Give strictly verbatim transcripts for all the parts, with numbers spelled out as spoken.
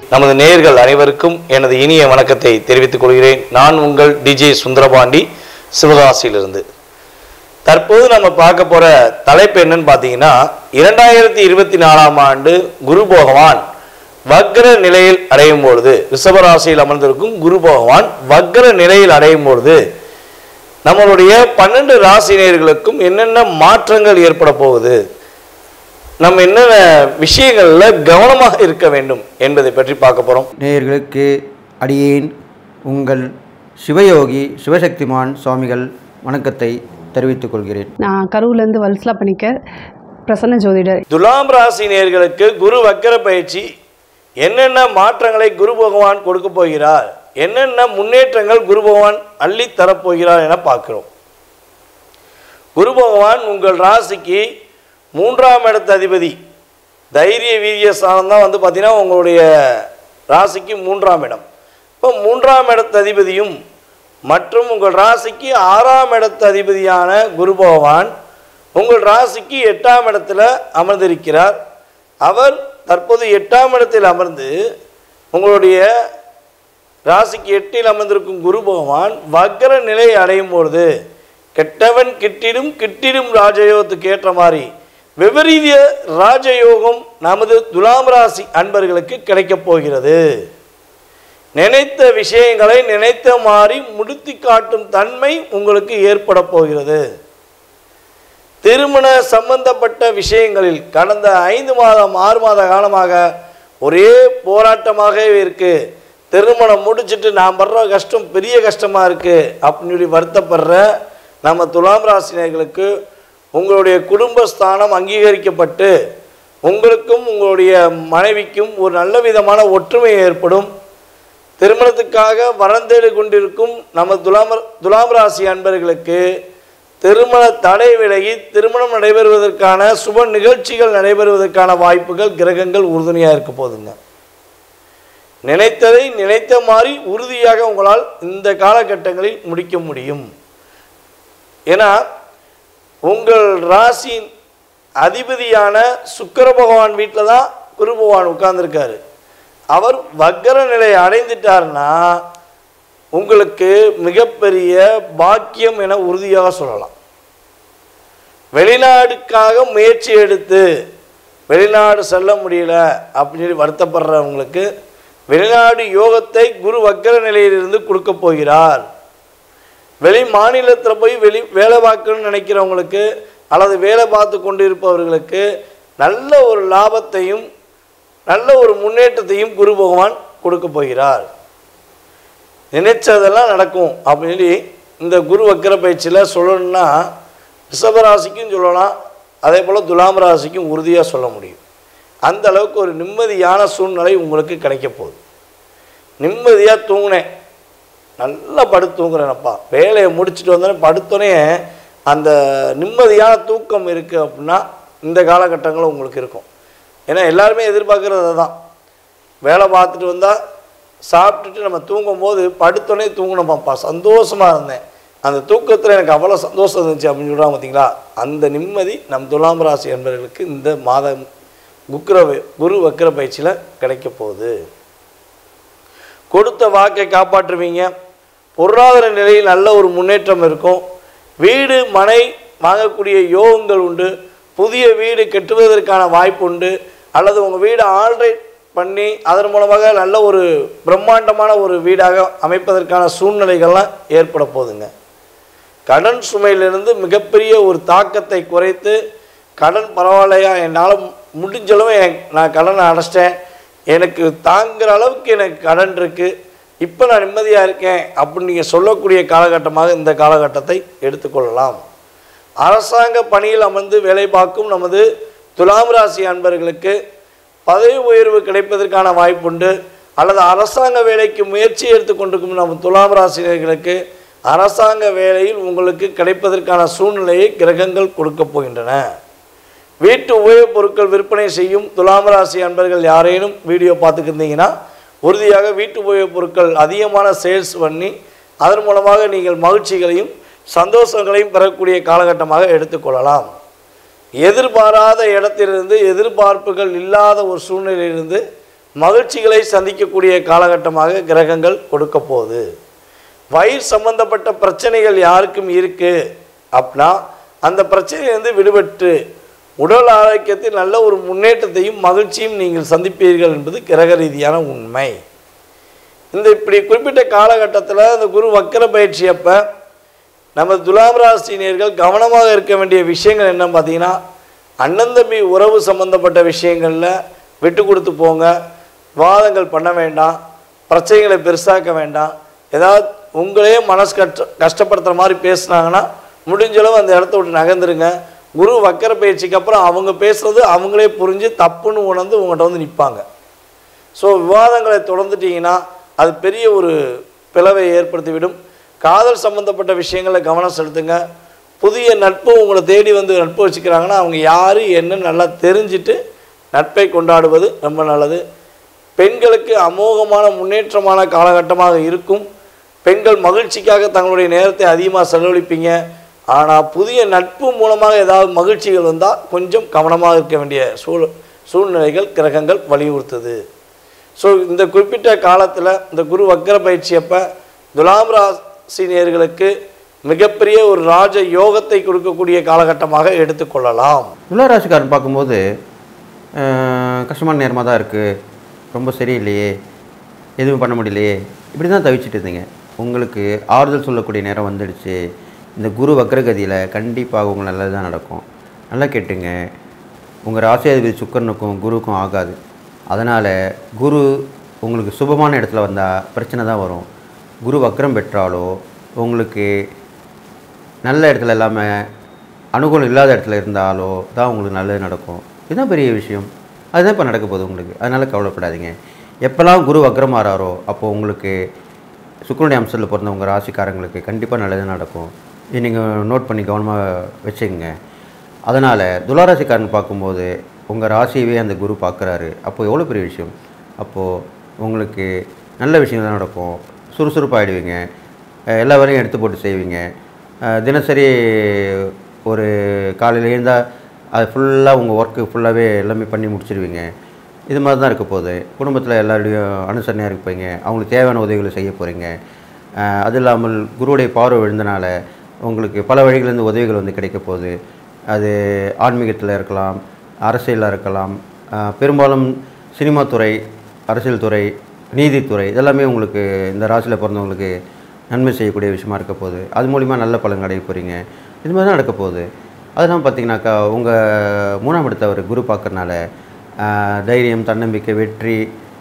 நமது நேயர்கள் அனைவருக்கும் எனது இனிய வணக்கத்தை தெரிவித்துக் கொள்கிறேன். நான் உங்கள் டிஜே சுந்தரபாண்டி சிவகாசியிலிருந்து. தற்போது நம்ம பார்க்க போற தலைப்பு என்னன்னு பார்த்தீங்கன்னா, இரண்டாயிரத்தி இருபத்தி நாலாம் ஆண்டு குரு பகவான் வக்ர நிலையில் அடையும் பொழுது, ரிஷபராசியில் அமர்ந்திருக்கும் குரு பகவான் வக்ர நிலையில் அடையும் பொழுது நம்மளுடைய பன்னெண்டு ராசினியர்களுக்கும் என்னென்ன மாற்றங்கள் ஏற்பட போகுது, நம்ம என்னென்ன விஷயங்கள்ல கவனமாக இருக்க வேண்டும் என்பதை பற்றி பார்க்க போறோம். நேயர்களுக்கு அடியேன் உங்கள் சிவயோகி சிவசக்திமான் சுவாமிகள் வணக்கத்தை தெரிவித்துக் கொள்கிறேன். நான் கரூர்லேருந்து வல்சலா பணிக்கர், பிரசன்ன ஜோதிடர். துலாம் ராசி நேயர்களுக்கு குரு வக்கர பயிற்சி என்னென்ன மாற்றங்களை குரு பகவான் கொடுக்க போகிறார், என்னென்ன முன்னேற்றங்கள் குரு பகவான் அள்ளி தரப்போகிறார் என பார்க்கிறோம். குரு பகவான் உங்கள் ராசிக்கு மூன்றாம் இடத்து அதிபதி, தைரிய வீரிய ஸ்தானம் தான் வந்து பார்த்தீங்கன்னா உங்களுடைய ராசிக்கு மூன்றாம் இடம். இப்போ மூன்றாம் இடத்து அதிபதியும் மற்றும் உங்கள் ராசிக்கு ஆறாம் இடத்து அதிபதியான குரு பகவான் உங்கள் ராசிக்கு எட்டாம் இடத்துல அமர்ந்திருக்கிறார். அவர் தற்போது எட்டாம் இடத்தில் அமர்ந்து உங்களுடைய ராசிக்கு எட்டில் அமர்ந்திருக்கும் குரு பகவான் வக்ர நிலை அடையும் பொழுது கெட்டவன் கிட்டிடும் கிட்டிடும் ராஜயோகத்துக்கு ஏற்ற மாதிரி விபரீத ராஜயோகம் நமது துலாம் ராசி அன்பர்களுக்கு கிடைக்கப் போகிறது. நினைத்த விஷயங்களை நினைத்த மாதிரி முடித்து காட்டும் தன்மை உங்களுக்கு ஏற்பட போகிறது. திருமண சம்பந்தப்பட்ட விஷயங்களில் கடந்த ஐந்து மாதம் ஆறு மாத காலமாக ஒரே போராட்டமாகவே இருக்கு. திருமணம் முடிச்சுட்டு நான் படுற கஷ்டம் பெரிய கஷ்டமா இருக்கு அப்படின்னு சொல்லி வருத்தப்படுற நம்ம துலாம் ராசினியர்களுக்கு உங்களுடைய குடும்பஸ்தானம் அங்கீகரிக்கப்பட்டு உங்களுக்கும் உங்களுடைய மனைவிக்கும் ஒரு நல்ல விதமான ஒற்றுமை ஏற்படும். திருமணத்துக்காக வரந்தேடு கொண்டிருக்கும் நம்ம துலாம் துலாம் ராசி அன்பர்களுக்கு திருமண தடை விலகி திருமணம் நடைபெறுவதற்கான சுப நிகழ்ச்சிகள் நடைபெறுவதற்கான வாய்ப்புகள் கிரகங்கள் உறுதுணையாக இருக்க போதுங்க. நினைத்ததை நினைத்த மாதிரி உறுதியாக உங்களால் இந்த காலகட்டங்களில் முடிக்க முடியும். ஏன்னா உங்கள் ராசியின் அதிபதியான சுக்கிர பகவான் வீட்டில் தான் குரு பகவான் உட்கார்ந்துருக்காரு. அவர் வக்ர நிலை அடைந்துட்டார்னா உங்களுக்கு மிகப்பெரிய பாக்கியம் என உறுதியாக சொல்லலாம். வெளிநாடுக்காக முயற்சி எடுத்து வெளிநாடு செல்ல முடியல அப்படின்னு சொல்லி வருத்தப்படுறவங்களுக்கு வெளிநாடு யோகத்தை குரு வக்ர நிலையிலிருந்து கொடுக்க போகிறார். வெளி மாநிலத்தில் போய் வெளி வேலை பார்க்கணும்னு நினைக்கிறவங்களுக்கு அல்லது வேலை பார்த்து கொண்டு இருப்பவர்களுக்கு நல்ல ஒரு லாபத்தையும் நல்ல ஒரு முன்னேற்றத்தையும் குரு பகவான் கொடுக்க போகிறார். நினைச்சதெல்லாம் நடக்கும் அப்படின்னு சொல்லி இந்த குரு வக்கர பயிற்சியில் சொல்லணும்னா ரிஷபராசிக்கும் சொல்லலாம், அதே போல் துலாம் ராசிக்கும் உறுதியாக சொல்ல முடியும். அந்த அளவுக்கு ஒரு நிம்மதியான சூழ்நிலை உங்களுக்கு கிடைக்க போகுது. நிம்மதியாக தூங்கினேன், நல்லா படுத்து தூங்குறேனப்பா, வேலையை முடிச்சுட்டு வந்தோடனே படுத்தோடனே அந்த நிம்மதியான தூக்கம் இருக்குது அப்படின்னா இந்த காலகட்டங்களும் உங்களுக்கு இருக்கும். ஏன்னா எல்லாருமே எதிர்பார்க்குறது தான், வேலை பார்த்துட்டு வந்தால் சாப்பிட்டுட்டு நம்ம தூங்கும்போது படுத்தோடனே தூங்கணுமாப்பா, சந்தோஷமாக இருந்தேன், அந்த தூக்கத்தில் எனக்கு அவ்வளோ சந்தோஷம் இருந்துச்சு அப்படின்னு சொல்கிறாங்க பார்த்தீங்களா. அந்த நிம்மதி நம் துலாம் ராசி என்பவர்களுக்கு இந்த மாதம் குக்ர குரு வக்கர பயிற்சியில் கிடைக்க போகுது. கொடுத்த வாக்கை காப்பாற்றுவீங்க. பொருளாதார நிலையில் நல்ல ஒரு முன்னேற்றம் இருக்கும். வீடு மனை வாங்கக்கூடிய யோகங்கள் உண்டு. புதிய வீடு கட்டுவதற்கான வாய்ப்பு உண்டு. அல்லது உங்கள் வீடு ஆல்ரெடி பண்ணி அதன் மூலமாக நல்ல ஒரு பிரம்மாண்டமான ஒரு வீடாக அமைப்பதற்கான சூழ்நிலைகள்லாம் ஏற்பட போகுதுங்க. கடன் சுமையிலிருந்து மிகப்பெரிய ஒரு தாக்கத்தை குறைத்து கடன் பரவாயில்லையா, என்னால் முடிஞ்சளவு நான் கடனை அடைச்சிட்டேன், எனக்கு தாங்குகிற அளவுக்கு எனக்கு கடன் இருக்குது, இப்போ நான் நிம்மதியாக இருக்கேன் அப்படின்னு நீங்கள் சொல்லக்கூடிய காலகட்டமாக இந்த காலகட்டத்தை எடுத்துக்கொள்ளலாம். அரசாங்க பணியில் அமர்ந்து வேலை பார்க்கும் நமது துலாம் ராசி அன்பர்களுக்கு பதவி உயர்வு கிடைப்பதற்கான வாய்ப்புண்டு. அல்லது அரசாங்க வேலைக்கு முயற்சி எடுத்துக்கொண்டிருக்கும் நம்ம துலாம் ராசினர்களுக்கு அரசாங்க வேலையில் உங்களுக்கு கிடைப்பதற்கான சூழ்நிலையை கிரகங்கள் கொடுக்க போகின்றன. வீட்டு உபயோகப் பொருட்கள் விற்பனை செய்யும் துலாம் ராசி அன்பர்கள் யாரேனும் வீடியோ பார்த்துக்கிருந்தீங்கன்னா உறுதியாக வீட்டு உபயோகப் பொருட்கள் அதிகமான சேல்ஸ் பண்ணி அதன் மூலமாக நீங்கள் மகிழ்ச்சிகளையும் சந்தோஷங்களையும் பெறக்கூடிய காலகட்டமாக எடுத்துக்கொள்ளலாம். எதிர்பாராத இடத்திலிருந்து எதிர்பார்ப்புகள் இல்லாத ஒரு சூழ்நிலையிலிருந்து மகிழ்ச்சிகளை சந்திக்கக்கூடிய காலகட்டமாக கிரகங்கள் கொடுக்க போகுது. வயிறு சம்பந்தப்பட்ட பிரச்சனைகள் யாருக்கும் இருக்குது அப்படின்னா அந்த பிரச்சனையிலிருந்து விடுபட்டு உடல் ஆரோக்கியத்தில் நல்ல ஒரு முன்னேற்றத்தையும் மகிழ்ச்சியும் நீங்கள் சந்திப்பீர்கள் என்பது கிரக ரீதியான உண்மை. இந்த இப்படி குறிப்பிட்ட காலகட்டத்தில் இந்த குரு வக்கர பயிற்சி அப்போ நம்ம துலாம் ராசினியர்கள் கவனமாக இருக்க வேண்டிய விஷயங்கள் என்னன்னு பார்த்தீங்கன்னா, அண்ணன் தம்பி உறவு சம்பந்தப்பட்ட விஷயங்களில் விட்டு கொடுத்து போங்க. வாதங்கள் பண்ண வேண்டாம், பிரச்சனைகளை பெருசாக்க வேண்டாம். ஏதாவது உங்களே மனசு கஷ்ட கஷ்டப்படுத்துகிற மாதிரி பேசுனாங்கன்னா முடிஞ்சளவு அந்த இடத்த விட்டு நகர்ந்துருங்க. குரு வக்கர பயிற்சிக்கு அப்புறம் அவங்க பேசுகிறது அவங்களே புரிஞ்சு தப்புன்னு உணர்ந்து உங்கள்கிட்ட வந்து நிற்பாங்க. ஸோ விவாதங்களை தொடர்ந்துட்டிங்கன்னா அது பெரிய ஒரு பிளவை ஏற்படுத்திவிடும். காதல் சம்பந்தப்பட்ட விஷயங்களில் கவனம் செலுத்துங்க. புதிய நட்பு உங்களை தேடி வந்து நட்பு வச்சுக்கிறாங்கன்னா அவங்க யார் என்ன நல்லா தெரிஞ்சுட்டு நட்பை கொண்டாடுவது ரொம்ப நல்லது. பெண்களுக்கு அமோகமான முன்னேற்றமான காலகட்டமாக இருக்கும். பெண்கள் மகிழ்ச்சிக்காக தங்களுடைய நேரத்தை அதிகமாக செலவழிப்பீங்க. ஆனால் புதிய நட்பு மூலமாக ஏதாவது மகிழ்ச்சிகள் வந்தால் கொஞ்சம் கவனமாக இருக்க வேண்டிய சூழ் சூழ்நிலைகள் கிரகங்கள் வலியுறுத்துது. ஸோ இந்த குறிப்பிட்ட காலத்தில் இந்த குரு வக்கர பயிற்சி அப்போ துலாம் ராசினியர்களுக்கு மிகப்பெரிய ஒரு ராஜ யோகத்தை கொடுக்கக்கூடிய காலகட்டமாக எடுத்துக்கொள்ளலாம். துளாராசிக்காரன் பார்க்கும்போது கஷ்டமான நேரமாக தான் இருக்குது, ரொம்ப சரியில்லையே, எதுவும் பண்ண முடியலையே, இப்படி தான் தவிச்சிட்டு இருந்தீங்க. உங்களுக்கு ஆறுதல் சொல்லக்கூடிய நேரம் வந்துடுச்சு. இந்த குரு வக்ரகதியில் கண்டிப்பாக உங்களுக்கு நல்லது தான் நடக்கும். நல்லா கேட்டுங்க, உங்கள் ராசியாதிபதி சுக்கிரனுக்கும் குருவுக்கும் ஆகாது. அதனால் குரு உங்களுக்கு சுபமான இடத்துல வந்தால் பிரச்சனை தான் வரும். குரு வக்ரம் பெற்றாலோ உங்களுக்கு நல்ல இடத்துல இல்லாமல் அனுகூலம் இல்லாத இடத்துல இருந்தாலோ தான் உங்களுக்கு நல்லது நடக்கும். இதுதான் பெரிய விஷயம். அதுதான் இப்போ நடக்க போகுது உங்களுக்கு. அதனால் கவலைப்படாதீங்க. எப்போல்லாம் குரு வக்ரம் மாறாரோ அப்போது உங்களுக்கு சுக்கிரனுடைய அம்சத்தில் பிறந்த உங்கள் ராசிக்காரங்களுக்கு கண்டிப்பாக நல்லது நடக்கும். இது நீங்கள் நோட் பண்ணி கவனமாக வச்சுக்கோங்க. அதனால் துளாராசிக்காரன் பார்க்கும்போது உங்கள் ராசியவே அந்த குரு பார்க்குறாரு. அப்போது எவ்வளோ பெரிய விஷயம். அப்போது உங்களுக்கு நல்ல விஷயம் தான் நடக்கும். சுறுசுறுப்பாகிடுவீங்க. எல்லா வேலையும் எடுத்து போட்டு செய்வீங்க. தினசரி ஒரு காலையில் இருந்தால் அது ஃபுல்லாக உங்கள் ஒர்க்கு ஃபுல்லாகவே எல்லாமே பண்ணி முடிச்சிடுவீங்க. இது மாதிரி தான் இருக்க போகுது. குடும்பத்தில் எல்லாருடையும் அனுசரணையாக இருப்பீங்க. அவங்களுக்கு தேவையான உதவிகளை செய்ய போகிறீங்க. அது இல்லாமல் குருவுடைய பார்வை விழுந்தனால உங்களுக்கு பல வழிகளிலிருந்து உதவிகள் வந்து கிடைக்க போகுது. அது ஆன்மீகத்தில் இருக்கலாம், அரசியலில் இருக்கலாம், பெரும்பாலும் சினிமா துறை, அரசியல் துறை, நீதித்துறை இதெல்லாமே உங்களுக்கு இந்த ராசியில் பிறந்தவங்களுக்கு நன்மை செய்யக்கூடிய விஷயமா இருக்க போகுது. அது மூலிமா நல்ல பலன் அடைய போகிறீங்க. இது மாதிரி தான் நடக்க போகுது. அதெல்லாம் பார்த்திங்கனாக்கா உங்கள் மூணாம் இடத்தை அவர் குரு பார்க்கறனால தைரியம், தன்னம்பிக்கை, வெற்றி,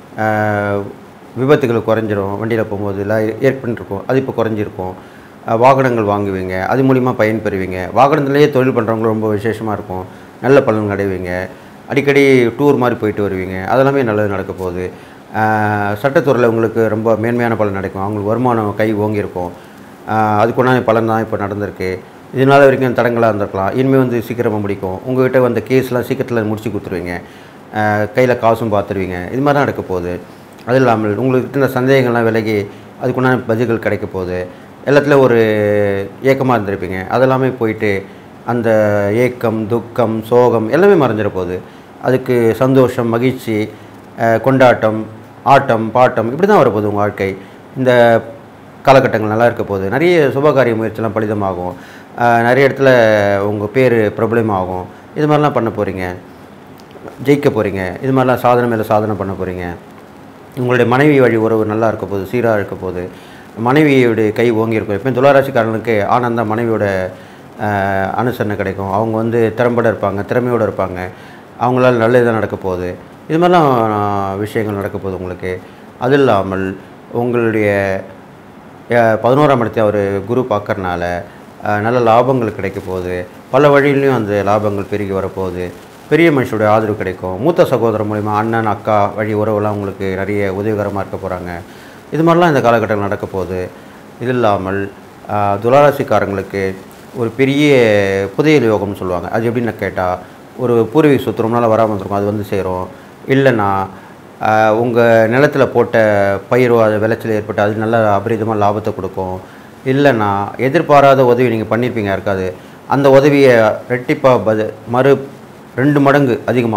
விபத்துகள் குறைஞ்சிரும். வண்டியில் போகும்போது எல்லாம் ஏற்பட்டுருக்கும், அது இப்போ குறைஞ்சிருக்கும். வாகனங்கள் வாங்குவீங்க, அது மூலிமா பயன் பெறுவீங்க. வாகனத்துலேயே தொழில் பண்ணுறவங்க ரொம்ப விசேஷமாக இருக்கும், நல்ல பலன் அடைவீங்க. அடிக்கடி டூர் மாதிரி போயிட்டு வருவீங்க, அதெல்லாமே நல்லது நடக்க போகுது. சட்டத்துறையில் உங்களுக்கு ரொம்ப மேன்மையான பலன் நடக்கும். அவங்களுக்கு வருமானம் கை ஓங்கியிருக்கும். அதுக்குண்டான பலன் தான் இப்போ நடந்திருக்கு. இதனால் வரைக்கும் தடங்களாக இருந்திருக்கலாம், இனிமேல் வந்து சீக்கிரமாக முடிக்கும். உங்கள்கிட்ட வந்த கேஸ்லாம் சீக்கிரத்தில் முடிச்சு கொடுத்துருவீங்க. கையில் காசும் பார்த்துருவீங்க. இது மாதிரி தான் நடக்க போகுது. அது இல்லாமல் உங்களுக்கு இந்த சந்தேகங்கள்லாம் விலகி அதுக்குண்டான பதில்கள் கிடைக்க போகுது. எல்லாத்துலேயும் ஒரு ஏக்கமாக இருந்திருப்பீங்க, அதெல்லாமே போயிட்டு அந்த ஏக்கம், துக்கம், சோகம் எல்லாமே மறைஞ்சிட போகுது. அதுக்கு சந்தோஷம், மகிழ்ச்சி, கொண்டாட்டம், ஆட்டம், பாட்டம் இப்படி தான் வரப்போகுது உங்கள் வாழ்க்கை. இந்த காலகட்டங்கள் நல்லா இருக்க போகுது. நிறைய சுபகாரிய முயற்சியெல்லாம் பலிதமாகும். நிறைய இடத்துல உங்கள் பேர் பிரபலமாகும். இது மாதிரிலாம் பண்ண போகிறீங்க, ஜெயிக்க போகிறீங்க. இது மாதிரிலாம் சாதனை மேலே சாதனை பண்ண போகிறீங்க. உங்களுடைய மனைவி வழி உறவு நல்லா இருக்க போகுது, சீராக இருக்க போகுது. மனைவியோடைய கை ஓங்கியிருக்கும். எப்போ துளாராசிக்காரனுக்கு ஆனந்தம் மனைவியோட அனுசரணை கிடைக்கும். அவங்க வந்து திறம்பட இருப்பாங்க, திறமையோடு இருப்பாங்க. அவங்களால நல்லதுதான் நடக்க போகுது. இது மாதிரிலாம் விஷயங்கள் நடக்க போகுது உங்களுக்கு. அது இல்லாமல் உங்களுடைய பதினோராம் இடத்தை அவர் குரு பார்க்கறனால நல்ல லாபங்கள் கிடைக்க போகுது. பல வழியிலையும் அந்த லாபங்கள் பெருகி வரப்போகுது. பெரிய மனுஷனுடைய ஆதரவு கிடைக்கும். மூத்த சகோதரர் மூலிமா அண்ணன், அக்கா வழி உறவுலாம் உங்களுக்கு நிறைய உதவிகரமாக இருக்க போகிறாங்க. இது மாதிரிலாம் இந்த காலகட்டங்கள் நடக்க போகுது. இது இல்லாமல் துளாராசிக்காரங்களுக்கு ஒரு பெரிய புதையல் யோகம்னு சொல்லுவாங்க. அது எப்படின்னு கேட்டால், ஒரு பூர்வீக சொத்து ரொம்ப நாள் வராமல் இருக்கும், அது வந்து சேரும். இல்லைன்னா உங்கள் நிலத்தில் போட்ட பயிரோ அது விளைச்சல் ஏற்பட்டு அது நல்ல அபரிதமாக லாபத்தை கொடுக்கும். இல்லைன்னா எதிர்பாராத உதவி நீங்கள் பண்ணியிருப்பீங்க இருக்காது, அந்த உதவியை ரெட்டிப்பாக பது மறு ரெண்டு மடங்கு அதிகமாக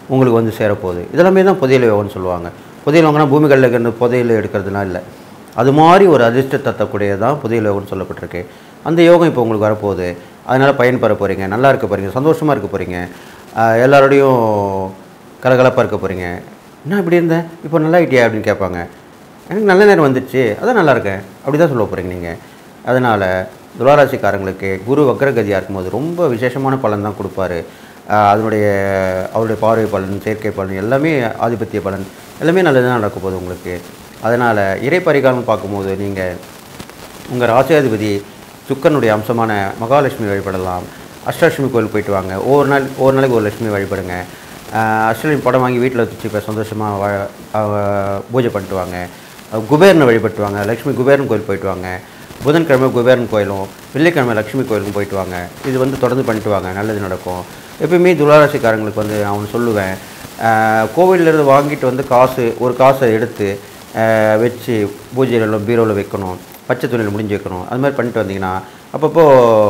உங்களுக்கு வந்து சேரப்போகுது. இதெல்லாமே தான் புதையல் யோகம்னு சொல்லுவாங்க. புதையல் யோகம்னா பூமிகளில் இருக்கிற புதையல் எடுக்கிறதுலாம் இல்லை, அது மாதிரி ஒரு அதிர்ஷ்ட தத்தக்கூடியது தான் புதையல் யோகம்னு சொல்லப்பட்டிருக்கு. அந்த யோகம் இப்போ உங்களுக்கு வரப்போகுது. அதனால் பயன்பெற போகிறீங்க, நல்லா இருக்க போகிறீங்க, சந்தோஷமாக இருக்க போகிறீங்க, எல்லாரோடையும் கலகலப்பாக இருக்க போகிறீங்க. என்ன இப்படி இருந்தேன் இப்போ நல்லா ஆகிட்டியா அப்படின்னு கேட்பாங்க. எனக்கு நல்ல நேரம் வந்துடுச்சு, அதான் நல்லா இருக்கேன், அப்படி தான் சொல்ல போகிறீங்க நீங்கள். அதனால் துளாராசிக்காரங்களுக்கு குரு வக்ரகதியாக இருக்கும்போது ரொம்ப விசேஷமான பலன் தான் கொடுப்பாரு. அதனுடைய அவருடைய பார்வை பலன், செயற்கை பலன், எல்லாமே ஆதிபத்திய பலன் எல்லாமே நல்லதாக நடக்க போகுது உங்களுக்கு. அதனால் இறை பரிகாரம் பார்க்கும்போது நீங்கள் உங்கள் ராசியாதிபதி சுக்கரனுடைய அம்சமான மகாலட்சுமி வழிபடலாம். அஷ்டலட்சுமி கோயில் போயிட்டு வாங்க. ஒவ்வொரு நாள் ஒவ்வொரு நாளைக்கு ஒரு லட்சுமி வழிபடுங்க. அஷ்டலட்சுமி படம் வாங்கி வீட்டில் வச்சு இப்போ சந்தோஷமாக பூஜை பண்ணிட்டு வாங்க. குபேரனை வழிபட்டு வாங்க. லக்ஷ்மி குபேரன் கோயில் போயிட்டு வாங்க. புதன்கிழமை குபேரன் கோயிலும் வெள்ளிக்கிழமை லக்ஷ்மி கோயிலுக்கும் போயிட்டு வாங்க. இது வந்து தொடர்ந்து பண்ணிட்டு வாங்க, நல்லது நடக்கும். எப்பயுமே துளாராசிக்காரங்களுக்கு வந்து நான் ஒன்று சொல்லுவேன், கோவிலிருந்து வாங்கிட்டு வந்து காசு ஒரு காசை எடுத்து வச்சு பூஜையிலும் பீரோவில் வைக்கணும், பச்சை துணியில் முடிஞ்சு வைக்கணும். அது மாதிரி பண்ணிட்டு வந்தீங்கன்னா அப்பப்போ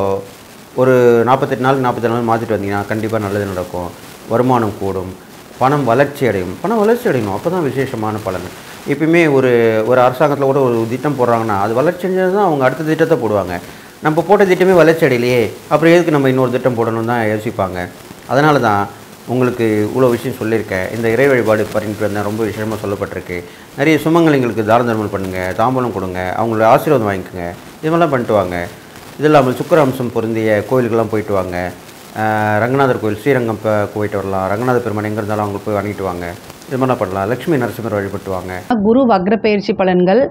ஒரு நாற்பத்தெட்டு நாளுக்கு நாற்பத்தெட்டு நாள் மாற்றிட்டு வந்தீங்கன்னா கண்டிப்பாக நல்லது நடக்கும். வருமானம் கூடும், பணம் வளர்ச்சி அடையும். பணம் வளர்ச்சி அடையணும், அப்போ தான் விசேஷமான பலன். எப்பயுமே ஒரு ஒரு அரசாங்கத்தில் கூட ஒரு திட்டம் போடுறாங்கன்னா அது வளர்ச்சி அடைஞ்சது தான் அவங்க அடுத்த திட்டத்தை போடுவாங்க. நம்ம போட்ட திட்டமே வளர்ச்சி அடையிலையே, அப்புறம் எதுக்கு நம்ம இன்னொரு திட்டம் போடணும்னு தான் யோசிப்பாங்க. அதனால தான் உங்களுக்கு இவ்வளோ விஷயம் சொல்லியிருக்கேன். இந்த இறை வழிபாடு பண்ணிட்டு வந்தால் ரொம்ப விஷயமாக சொல்லப்பட்டிருக்கு. நிறைய சுமங்கலிங்களுக்கு தான தர்மம் பண்ணுங்கள், தாம்பலம் கொடுங்க, அவங்களோட ஆசீர்வாதம் வாங்கிக்கோங்க, இது மாதிரிலாம் பண்ணிட்டு வாங்க. இது இல்லாமல் சுக்கிர அம்சம் பொருந்திய கோயிலுக்கெல்லாம் போயிட்டு வாங்க. ரங்கநாதர் கோயில் ஸ்ரீரங்கம் போயிட்டு வரலாம். ரங்கநாத பெருமான் எங்கே இருந்தாலும் அவங்க போய் வாங்கிட்டு வாங்க. இது மாதிரிலாம் பண்ணலாம். லட்சுமி நரசிம்மர் வழிபட்டுவாங்க. குரு வக்ர பயிற்சி பலன்கள்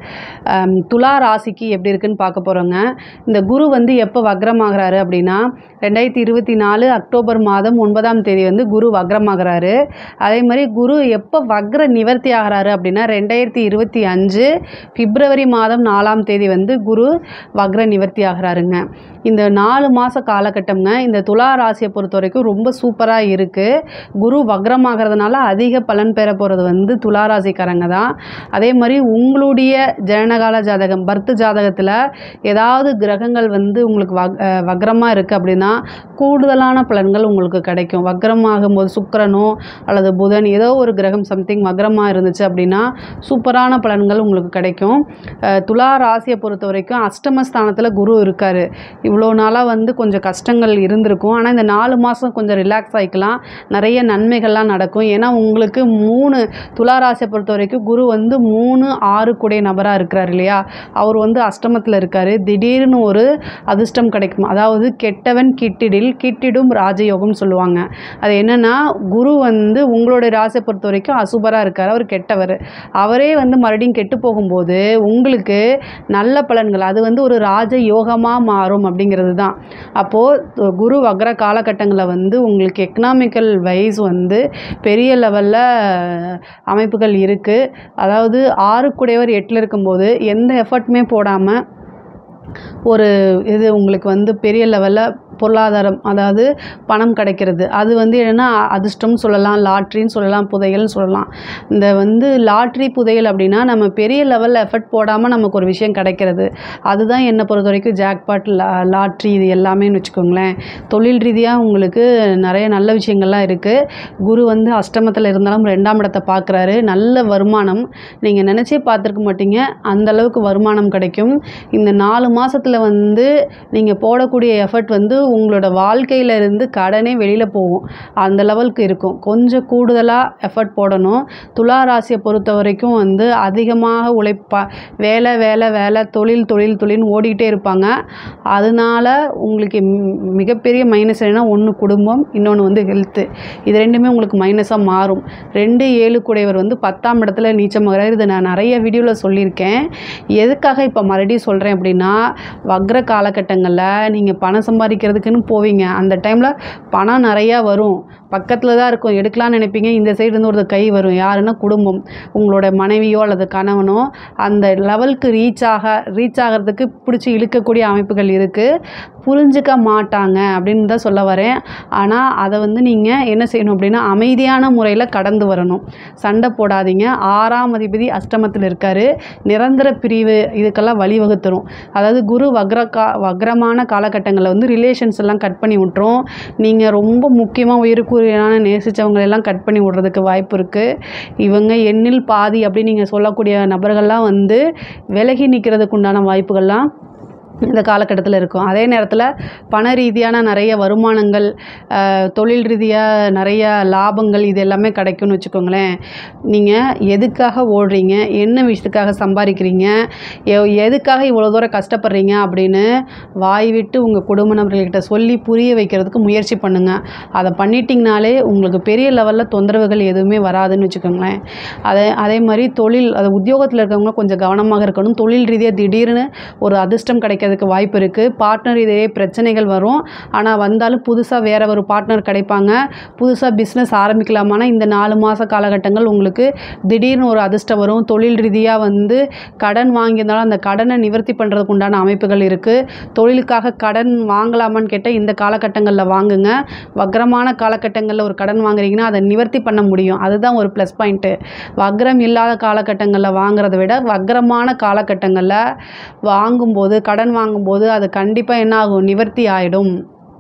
துலா ராசிக்கு எப்படி இருக்குன்னு பார்க்க போகிறோங்க. இந்த குரு வந்து எப்போ வக்ரமாகறாரு அப்படின்னா ரெண்டாயிரத்தி இருபத்தி நாலு அக்டோபர் மாதம் ஒன்பதாம் தேதி வந்து குரு வக்ரமாகறாரு. அதே மாதிரி குரு எப்போ வக்ர நிவர்த்தி ஆகிறாரு அப்படின்னா ரெண்டாயிரத்தி இருபத்தி அஞ்சு பிப்ரவரி மாதம் நாலாம் தேதி வந்து குரு வக்ர நிவர்த்தி ஆகிறாருங்க. இந்த நாலு மாத காலகட்டம்ங்க இந்த துலா ராசியை பொறுத்த வரைக்கும் ரொம்ப சூப்பராக இருக்குது. குரு வக்ரமாகிறதுனால அதிக பலன் பெற போகிறது வந்து துலா ராசிக்காரங்க தான். அதே மாதிரி உங்களுடைய ஜனனகால ஜாதகம் பர்த் ஜாதகத்தில் ஏதாவது கிரகங்கள் வந்து உங்களுக்கு வக் வக்ரமாக இருக்குது அப்படின்னா கூடுதலான பலன்கள் உங்களுக்கு கிடைக்கும். வக்ரமாகும் போது சுக்கிரனோ அல்லது புதன் ஏதோ ஒரு கிரகம் சம்திங் வக்ரமாக இருந்துச்சு அப்படின்னா சூப்பரான பலன்கள் உங்களுக்கு கிடைக்கும். துலா ராசியை பொறுத்த வரைக்கும் அஷ்டமஸ்தானத்தில் குரு இருக்கார். இவ்வளோ நாளாக வந்து கொஞ்சம் கஷ்டங்கள் இருந்திருக்கும். ஆனால் இந்த நாலு மாதம் கொஞ்சம் ரிலாக்ஸ் ஆகிக்கலாம், நிறைய நன்மைகள்லாம் நடக்கும். ஏன்னா உங்களுக்கு மூணு துலா ராசியை பொறுத்த வரைக்கும் குரு வந்து மூணு ஆறு கூடிய நபராக இருக்கிறார் இல்லையா, அவர் வந்து அஷ்டமத்தில் இருக்கார். திடீர்னு ஒரு அதிர்ஷ்டம் கிடைக்கும். அதாவது கெட்டவன் கிட்டிடில் கிட்டிடும் ராஜயோகம்னு சொல்லுவாங்க. அது என்னென்னா குரு வந்து உங்களுடைய ராசியை பொறுத்த வரைக்கும் அசுபராக இருக்கார், அவர் கெட்டவர். அவரே வந்து மறுபடியும் கெட்டு போகும்போது உங்களுக்கு நல்ல பலன்கள் அது வந்து ஒரு ராஜ யோகமாக மாறும் அப்படிங்கிறது தான். அப்போது குரு வக்ர காலகட்டங்களில் வந்து உங்களுக்கு எக்கனாமிக்கல் வைஸ் வந்து பெரிய லெவலில் அமைப்புகள் இருக்குது. அதாவது ஆறுக்குடையவர் எட்டில் இருக்கும்போது எந்த எஃபர்ட்டுமே போடாமல் ஒரு இது உங்களுக்கு வந்து பெரிய லெவலில் பொருளாதாரம் அதாவது பணம் கிடைக்கிறது. அது வந்து என்னென்னா அதிர்ஷ்டம்னு சொல்லலாம், லாட்ரின்னு சொல்லலாம், புதையல்னு சொல்லலாம். இந்த வந்து லாட்ரி புதையல் அப்படின்னா நம்ம பெரிய லெவலில் எஃபர்ட் போடாமல் நமக்கு ஒரு விஷயம் கிடைக்கிறது. அதுதான் என்னை பொறுத்த வரைக்கும் ஜாக்பாட் லா லாட்ரி இது எல்லாமேன்னு வச்சுக்கோங்களேன். தொழில் ரீதியாக உங்களுக்கு நிறைய நல்ல விஷயங்கள்லாம் இருக்குது. குரு வந்து அஷ்டமத்தில் இருந்தாலும் ரெண்டாம் இடத்தை பார்க்குறாரு. நல்ல வருமானம் நீங்கள் நினச்சே பார்த்துருக்க மாட்டீங்க, அந்தளவுக்கு வருமானம் கிடைக்கும். இந்த நாலு மாதத்தில் வந்து நீங்கள் போடக்கூடிய எஃபர்ட் வந்து உங்களோட வாழ்க்கையில் இருந்து கடனே வெளியில் போகும், அந்த லெவலுக்கு இருக்கும். கொஞ்சம் கூடுதலாக எஃபர்ட் போடணும். துலா ராசியை பொறுத்த வரைக்கும் வந்து அதிகமாக உழைப்பா வேலை வேலை வேலை தொழில் தொழில் தொழில்னு ஓடிக்கிட்டே இருப்பாங்க. அதனால உங்களுக்கு மிகப்பெரிய மைனஸ் என்னென்னா ஒன்று குடும்பம், இன்னொன்று வந்து ஹெல்த்து. இது ரெண்டுமே உங்களுக்கு மைனஸாக மாறும். ரெண்டு ஏழு கூடையவர் வந்து பத்தாம் இடத்துல நீச்சமாகிறார். இது நான் நிறைய வீடியோவில் சொல்லியிருக்கேன். எதுக்காக இப்போ மறுபடியும் சொல்கிறேன் அப்படின்னா வக்ர காலகட்டங்களில் நீங்கள் பணம் சம்பாதிக்கிறதுக்குன்னு போவீங்க. அந்த டைமில் பணம் நிறையா வரும், பக்கத்தில் தான் இருக்கும், எடுக்கலாம்னு நினைப்பீங்க. இந்த சைடு இருந்து ஒரு கை வரும், யாருன்னா குடும்பம், உங்களோட மனைவியோ அல்லது கணவனோ அந்த லெவலுக்கு ரீச் ஆக ரீச் ஆகிறதுக்கு பிடிச்சி இழுக்கக்கூடிய அமைப்புகள் இருக்குது. புரிஞ்சிக்க மாட்டாங்க அப்படின்னு தான் சொல்ல வரேன். ஆனால் அதை வந்து நீங்கள் என்ன செய்யணும் அப்படின்னா அமைதியான முறையில் கடந்து வரணும். சண்டை போடாதீங்க. ஆறாம் அதிபதி அஷ்டமத்தில் இருக்கார். நிரந்தர பிரிவு இதுக்கெல்லாம் வழிவகுத்துரும். அதாவது அதாவது குரு வக்ர கா வக்ரமான காலகட்டங்களில் வந்து ரிலேஷன்ஸ் எல்லாம் கட் பண்ணி விட்டுரும். நீங்கள் ரொம்ப முக்கியமாக உயிருக்குரியான நேசித்தவங்களெல்லாம் கட் பண்ணி விட்றதுக்கு வாய்ப்பு இருக்குது. இவங்க எண்ணில் பாதி அப்படின்னு நீங்கள் சொல்லக்கூடிய நபர்கள்லாம் வந்து விலகி நிற்கிறதுக்கு உண்டான வாய்ப்புகள்லாம் இந்த காலகட்டத்தில் இருக்கும். அதே நேரத்தில் பண ரீதியான நிறைய வருமானங்கள், தொழில் ரீதியாக நிறைய லாபங்கள் இது எல்லாமே கிடைக்கும்னு வச்சுக்கோங்களேன். நீங்கள் எதுக்காக ஓடுறீங்க, என்ன விஷயத்துக்காக சம்பாதிக்கிறீங்க, எ எதுக்காக இவ்வளோ தூரம் கஷ்டப்படுறீங்க அப்படின்னு வாய் விட்டு உங்கள் குடும்ப நபர்கள்கிட்ட சொல்லி புரிய வைக்கிறதுக்கு முயற்சி பண்ணுங்கள். அதை பண்ணிட்டிங்கனாலே உங்களுக்கு பெரிய லெவலில் தொந்தரவுகள் எதுவுமே வராதுன்னு வச்சுக்கோங்களேன். அதே அதே மாதிரி தொழில், அது உத்தியோகத்தில் இருக்கவங்க கொஞ்சம் கவனமாக இருக்கணும். தொழில் ரீதியாக திடீர்னு ஒரு அதிர்ஷ்டம் கிடைக்க அதுக்கு வாய்ப்பு இருக்குது. பார்ட்னர் இதே பிரச்சனைகள் வரும். ஆனால் வந்தாலும் புதுசாக வேற ஒரு பார்ட்னர் கிடைப்பாங்க. புதுசாக பிஸ்னஸ் ஆரம்பிக்கலாமான்னா இந்த நாலு மாத காலகட்டங்கள் உங்களுக்கு திடீர்னு ஒரு அதிர்ஷ்டம் வரும். தொழில் ரீதியாக வந்து கடன் வாங்கியிருந்தாலும் அந்த கடனை நிவர்த்தி பண்ணுறதுக்கு உண்டான அமைப்புகள் இருக்குது. தொழிலுக்காக கடன் வாங்கலாமான்னு கேட்டால் இந்த காலகட்டங்களில் வாங்குங்க. வக்ரமான காலகட்டங்களில் ஒரு கடன் வாங்குறீங்கன்னா அதை நிவர்த்தி பண்ண முடியும். அதுதான் ஒரு ப்ளஸ் பாயிண்ட்டு. வக்ரம் இல்லாத காலகட்டங்களில் வாங்குறத விட வக்ரமான காலகட்டங்களில் வாங்கும்போது, கடன் வாங்கும்போது அது கண்டிப்பாக என்ன ஆகும், நிவர்த்தி ஆகிடும்.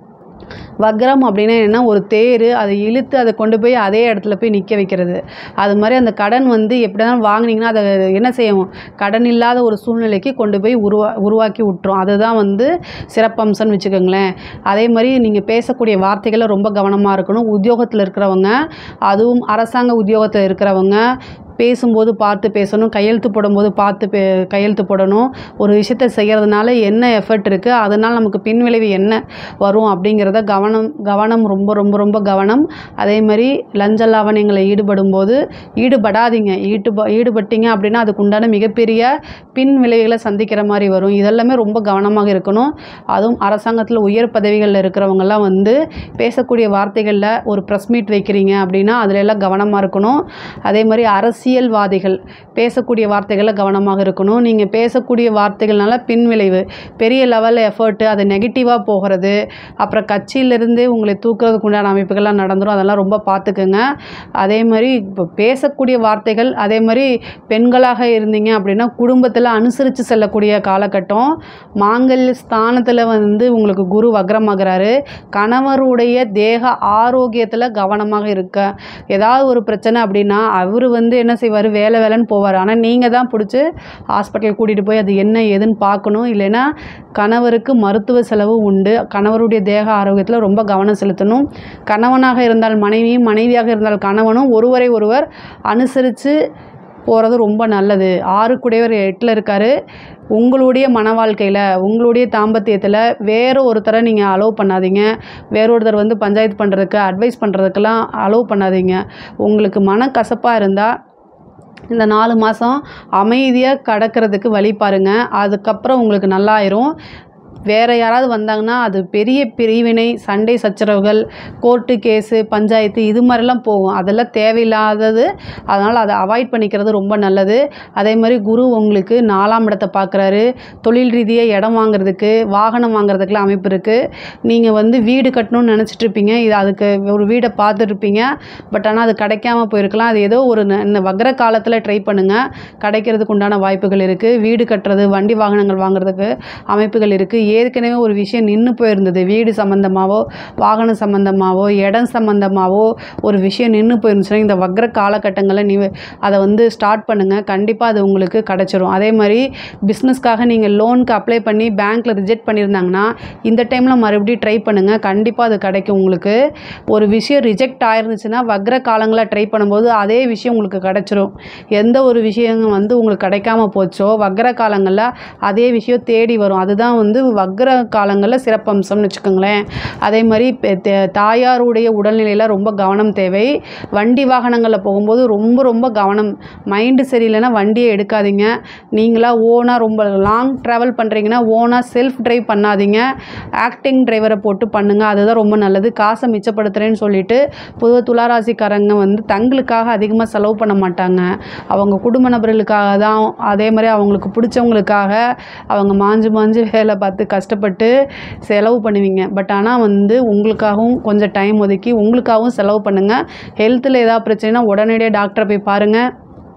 வக்ரம் அப்படின்னா என்ன, ஒரு தேர் அதை இழுத்து அதை கொண்டு போய் அதே இடத்துல போய் நிற்க வைக்கிறது. அது மாதிரி அந்த கடன் வந்து எப்படினாலும் வாங்கினீங்கன்னா அதை என்ன செய்யும், கடன் இல்லாத ஒரு சூழ்நிலைக்கு கொண்டு போய் உருவா உருவாக்கி விட்டுரும். அதுதான் வந்து சிறப்பம்சம்னு வச்சுக்கோங்களேன். அதே மாதிரி நீங்கள் பேசக்கூடிய வார்த்தைகளை ரொம்ப கவனமாக இருக்கணும். உத்தியோகத்தில் இருக்கிறவங்க, அதுவும் அரசாங்க உத்தியோகத்தில் இருக்கிறவங்க பேசும்போது பார்த்து பேசணும். கையெழுத்து போடும்போது பார்த்து பே கையெழுத்து போடணும். ஒரு விஷயத்தை செய்கிறதுனால என்ன எஃபர்ட் இருக்குது, அதனால் நமக்கு பின்விளைவு என்ன வரும் அப்படிங்கிறத கவனம் கவனம் ரொம்ப ரொம்ப ரொம்ப கவனம். அதே மாதிரி லஞ்ச லாவணியங்களை ஈடுபடும் போது ஈடுபடாதீங்க. ஈடு ஈடுபட்டீங்க அப்படின்னா அதுக்கு உண்டான மிகப்பெரிய பின் விளைவுகளை சந்திக்கிற மாதிரி வரும். இதெல்லாமே ரொம்ப கவனமாக இருக்கணும். அதுவும் அரசாங்கத்தில் உயர் பதவிகளில் இருக்கிறவங்கெல்லாம் வந்து பேசக்கூடிய வார்த்தைகளில் ஒரு ப்ரெஸ் மீட் வைக்கிறீங்க அப்படின்னா அதில் எல்லாம் கவனமாக இருக்கணும். அதே மாதிரி அரசு அரசியல்வாதிகள் பேசக்கூடிய வார்த்தைகளில் கவனமாக இருக்கணும். நீங்கள் பேசக்கூடிய வார்த்தைகள்னால பின்விளைவு, பெரிய லெவலில் எஃபர்ட்டு, அது நெகட்டிவாக போகிறது, அப்புறம் கட்சியிலேருந்தே உங்களை தூக்குறதுக்கு உண்டான அமைப்புகள்லாம் நடந்துடும். அதெல்லாம் ரொம்ப பார்த்துக்குங்க. அதே மாதிரி இப்போ பேசக்கூடிய வார்த்தைகள், அதே மாதிரி பெண்களாக இருந்தீங்க அப்படின்னா குடும்பத்தில் அனுசரித்து செல்லக்கூடிய காலகட்டம். மாங்கல்ய ஸ்தானத்தில் வந்து உங்களுக்கு குரு வக்ரமாகிறாரு. கணவருடைய தேக ஆரோக்கியத்தில் கவனமாக இருக்க. ஏதாவது ஒரு பிரச்சனை அப்படின்னா அவர் வந்து என்ன செய்வார், வேலை வேலைன்னு போவார். ஆனால் நீங்கள் தான் பிடிச்சி ஹாஸ்பிட்டல் கூட்டிகிட்டு போய் அது என்ன ஏதுன்னு பார்க்கணும். இல்லைன்னா கணவருக்கு மருத்துவ செலவு உண்டு. கணவருடைய தேக ஆரோக்கியத்தில் ரொம்ப கவனம் செலுத்தணும். கணவனாக இருந்தால் மனைவியும், மனைவியாக இருந்தால் கணவனும் ஒருவரை ஒருவர் அனுசரித்து போகிறது ரொம்ப நல்லது. ஆறுக்குடையவர் எட்டில் இருக்கார். உங்களுடைய மன வாழ்க்கையில், உங்களுடைய தாம்பத்தியத்தில் வேறு ஒருத்தரை நீங்கள் அலோவ் பண்ணாதீங்க. வேறொருத்தர் வந்து பஞ்சாயத்து பண்ணுறதுக்கு, அட்வைஸ் பண்ணுறதுக்கெல்லாம் அலோவ் பண்ணாதீங்க. உங்களுக்கு மனக்கசப்பாக இருந்தால் இந்த நாலு மாதம் அமைதியாக கடக்கிறதுக்கு வழி பாருங்கள். அதுக்கப்புறம் உங்களுக்கு நல்லாயிரும். வேறு யாராவது வந்தாங்கன்னா அது பெரிய பிரிவினை, சண்டை சச்சரவுகள், கோர்ட்டு கேஸு, பஞ்சாயத்து இது மாதிரிலாம் போகும். அதெல்லாம் தேவையில்லாதது. அதனால் அதை அவாய்ட் பண்ணிக்கிறது ரொம்ப நல்லது. அதே மாதிரி குரு உங்களுக்கு நாலாம் இடத்தை பார்க்குறாரு. தொழில் ரீதியாக இடம் வாங்குறதுக்கு, வாகனம் வாங்குறதுக்குலாம் அமைப்பு இருக்குது. நீங்கள் வந்து வீடு கட்டணும்னு நினச்சிட்ருப்பீங்க. இது அதுக்கு ஒரு வீடை பார்த்துட்ருப்பீங்க. பட் ஆனால் அது கிடைக்காம போயிருக்கலாம். அது ஏதோ ஒரு இந்த வக்ர காலத்தில் ட்ரை பண்ணுங்கள். கிடைக்கிறதுக்கு உண்டான வாய்ப்புகள் இருக்குது. வீடு கட்டுறது, வண்டி வாகனங்கள் வாங்குறதுக்கு அமைப்புகள் இருக்குது. ஏற்கனவே ஒரு விஷயம் நின்று போயிருந்தது, வீடு சம்மந்தமாகவோ வாகனம் சம்மந்தமாகவோ இடம் சம்மந்தமாகவோ ஒரு விஷயம் நின்று போயிருந்துச்சுன்னா இந்த வக்ர காலகட்டங்களில் நீ அதை வந்து ஸ்டார்ட் பண்ணுங்கள். கண்டிப்பாக அது உங்களுக்கு கிடச்சிரும். அதே மாதிரி பிஸ்னஸ்க்காக நீங்கள் லோனுக்கு அப்ளை பண்ணி பேங்க்கில் ரிஜெக்ட் பண்ணியிருந்தாங்கன்னா இந்த டைமில் மறுபடியும் ட்ரை பண்ணுங்கள். கண்டிப்பாக அது கிடைக்கும் உங்களுக்கு. ஒரு விஷயம் ரிஜெக்ட் ஆயிருந்துச்சுன்னா வக்ர காலங்களில் ட்ரை பண்ணும்போது அதே விஷயம் உங்களுக்கு கிடச்சிரும். எந்த ஒரு விஷயம் வந்து உங்களுக்கு கிடைக்காம போச்சோ வக்ர காலங்களில் அதே விஷயம் தேடி வரும். அதுதான் வந்து வக்ர காலங்களில் சிறப்பம்சம்னு வச்சுக்கோங்களேன். அதே மாதிரி தாயாருடைய உடல்நிலையில் ரொம்ப கவனம் தேவை. வண்டி வாகனங்களில் போகும்போது ரொம்ப ரொம்ப கவனம். மைண்டு சரியில்லைன்னா வண்டியை எடுக்காதீங்க. நீங்களாக ஓனாக ரொம்ப லாங் ட்ராவல் பண்ணுறீங்கன்னா ஓனாக செல்ஃப் ட்ரைவ் பண்ணாதீங்க. ஆக்டிங் டிரைவரை போட்டு பண்ணுங்கள். அதுதான் ரொம்ப நல்லது. காசை மிச்சப்படுத்துகிறேன்னு சொல்லிட்டு பொதுவாக துளாராசிக்காரங்க வந்து தங்களுக்காக அதிகமாக செலவு பண்ண மாட்டாங்க. அவங்க குடும்ப நபர்களுக்காக தான். அதே மாதிரி அவங்களுக்கு பிடிச்சவங்களுக்காக அவங்க மாஞ்சு மாஞ்சு வேலை பார்த்து கஷ்டப்பட்டு செலவு பண்ணுவீங்க. பட் ஆனால் வந்து உங்களுக்காகவும் கொஞ்சம் டைம் ஒதுக்கி உங்களுக்காகவும் செலவு பண்ணுங்கள். ஹெல்த்தில் ஏதாவது பிரச்சனைனா உடனடியாக டாக்டரை போய் பாருங்கள்.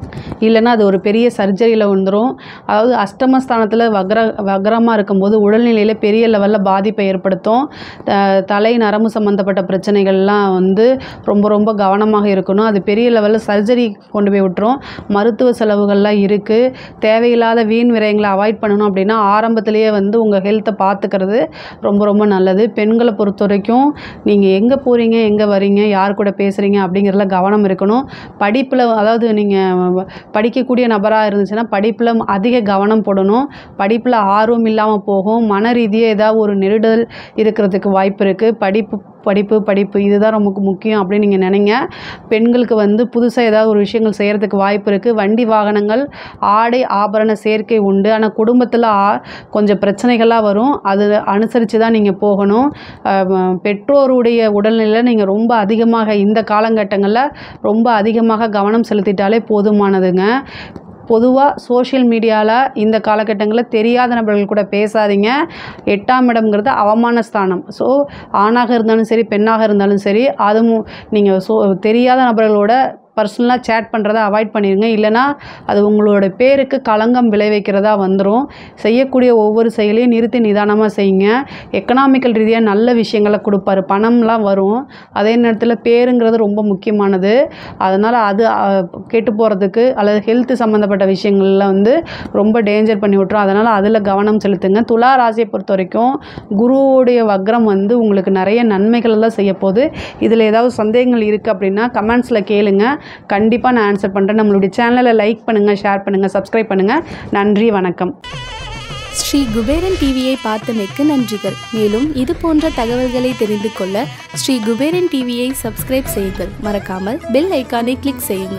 இல்லைன்னா அது ஒரு பெரிய சர்ஜரியில் வந்துடும். அதாவது அஷ்டமஸ்தானத்தில் வக்ர வக்ரமாக இருக்கும்போது உடல்நிலையில் பெரிய லெவலில் பாதிப்பை ஏற்படுத்தும். த தலை நரம்பு சம்மந்தப்பட்ட பிரச்சனைகள்லாம் வந்து ரொம்ப ரொம்ப கவனமாக இருக்கணும். அது பெரிய லெவலில் சர்ஜரி கொண்டு போய் விட்டுரும். மருத்துவ செலவுகள்லாம் இருக்குது. தேவையில்லாத வீண் விரயங்களை அவாய்ட் பண்ணணும் அப்படின்னா ஆரம்பத்திலேயே வந்து உங்கள் ஹெல்த்தை பார்த்துக்கிறது ரொம்ப ரொம்ப நல்லது. பெண்களை பொறுத்த வரைக்கும் நீங்கள் எங்கே போகிறீங்க, எங்கே வரீங்க, யார் கூட பேசுகிறீங்க அப்படிங்கிறதுல கவனம் இருக்கணும். படிப்பில் அதாவது நீங்கள் படிக்கக்கூடிய நபராக இருந்துச்சுன்னா படிப்பில் அதிக கவனம் போடணும். படிப்பில் ஆர்வம் இல்லாமல் போகும். மன ரீதியாக ஏதாவது ஒரு நெருடல் இருக்கிறதுக்கு வாய்ப்பு இருக்குது. படிப்பு படிப்பு படிப்பு இதுதான் ரொம்ப முக்கியம் அப்படின்னு நீங்கள் நினைங்க. பெண்களுக்கு வந்து புதுசாக ஏதாவது ஒரு விஷயங்கள் செய்கிறதுக்கு வாய்ப்பு இருக்குது. வண்டி வாகனங்கள் ஆடை ஆபரண சேர்க்கை உண்டு. ஆனால் குடும்பத்தில் ஆ கொஞ்சம் பிரச்சனைகளாக வரும். அது அனுசரித்து தான் நீங்கள் போகணும். பெற்றோருடைய உடல்நிலையில் நீங்கள் ரொம்ப அதிகமாக இந்த காலகட்டங்களில் ரொம்ப அதிகமாக கவனம் செலுத்திட்டாலே போதுமானதுங்க. பொதுவாக சோஷியல் மீடியாவில் இந்த காலகட்டங்களில் தெரியாத நபர்கள் கூட பேசாதீங்க. எட்டாம் இடம்ங்கிறது அவமான ஸ்தானம். ஸோ ஆணாக இருந்தாலும் சரி பெண்ணாக இருந்தாலும் சரி அதுவும் நீங்கள் சோ தெரியாத நபர்களோட பர்சனலாக சேட் பண்ணுறதை அவாய்ட் பண்ணிடுங்க. இல்லைனா அது உங்களோட பேருக்கு களங்கம் விளைவிக்கிறதா வந்துடும். செய்யக்கூடிய ஒவ்வொரு செயலையும் நிறுத்தி நிதானமாக செய்யுங்க. எக்கனாமிக்கல் ரீதியாக நல்ல விஷயங்களை கொடுப்பாரு. பணம்லாம் வரும். அதே நேரத்தில் பேருங்கிறது ரொம்ப முக்கியமானது. அதனால் அது கெட்டு போகிறதுக்கு அல்லது ஹெல்த்து சம்மந்தப்பட்ட விஷயங்களில் வந்து ரொம்ப டேஞ்சர் பண்ணி விட்ரும். அதனால் அதில் கவனம் செலுத்துங்க. துலா ராசியை பொறுத்த வரைக்கும் குருவோடைய வக்ரம் வந்து உங்களுக்கு நிறைய நன்மைகள் எல்லாம் செய்ய போகுது. இதில் ஏதாவது சந்தேகங்கள் இருக்குது அப்படின்னா கமெண்ட்ஸில் கேளுங்க. கண்டிப்பாக நான் ஆன்சர் பண்ணுறேன். நம்மளுடைய சேனலை லைக் பண்ணுங்கள், ஷேர் பண்ணுங்கள், சப்ஸ்கிரைப் பண்ணுங்கள். நன்றி, வணக்கம். ஸ்ரீ குபேரன் டிவியை பார்த்தமைக்கு நன்றிகள். மேலும் இது போன்ற தகவல்களை தெரிந்து கொள்ள ஸ்ரீ குபேரன் டிவியை சப்ஸ்கிரைப் செய்யுங்கள். மறக்காமல் பெல் ஐக்கானை கிளிக் செய்யுங்கள்.